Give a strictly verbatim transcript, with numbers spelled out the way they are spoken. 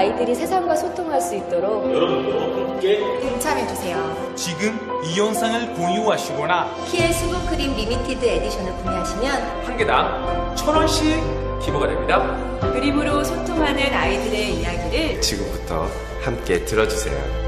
아이들이 세상과 소통할 수 있도록 여러분도 함께 동참해주세요. 지금 이 영상을 공유하시거나 키의 수분크림 리미티드 에디션을 구매하시면 한 개당 천 원씩 기부가 됩니다. 그림으로 소통하는 아이들의 이야기를 지금부터 함께 들어주세요.